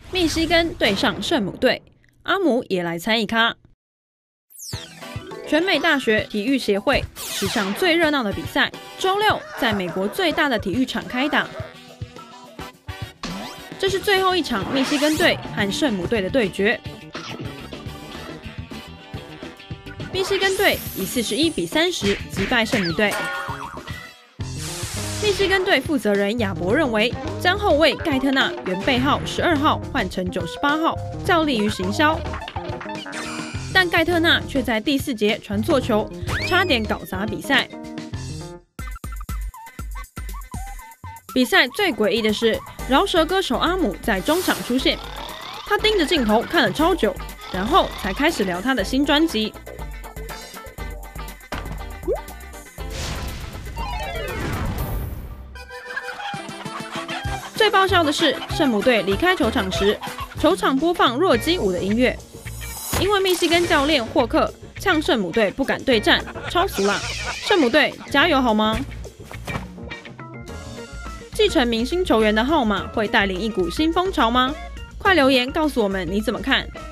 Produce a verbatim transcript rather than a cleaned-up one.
密西根对上圣母队，阿姆也来参一咖。全美大学体育协会史上最热闹的比赛，周六在美国最大的体育场开打。这是最后一场密西根队和圣母队的对决。密西根队以四十一比三十击败圣母队。密西根队负责人亚伯认为，将后卫盖特纳原背号十二号换成九十八号，较利于行销。但盖特纳却在第四节传错球，差点搞砸比赛。比赛最诡异的是，饶舌歌手阿姆在中场出现，他盯着镜头看了超久，然后才开始聊他的新专辑。最爆笑的是，圣母队离开球场时，球场播放弱鸡舞的音乐，因为密西根教练霍克呛圣母队不敢对战，超俗啦！圣母队加油好吗？继承明星球员的号码会带领一股新风潮吗？快留言告诉我们你怎么看。